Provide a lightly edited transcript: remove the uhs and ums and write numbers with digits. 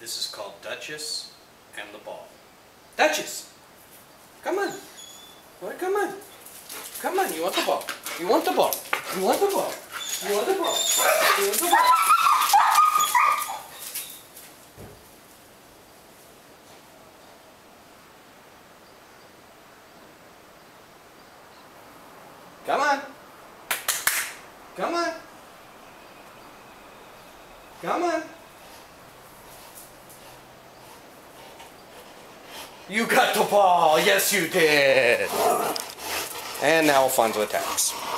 This is called Duchess and the ball. Duchess! Come on. Well, come on. Come on, you want the ball. You want the ball. You want the ball. You want the ball. You want the ball. Come on. Come on. Come on. You got the ball. Yes, you did. And now Alfonso attacks.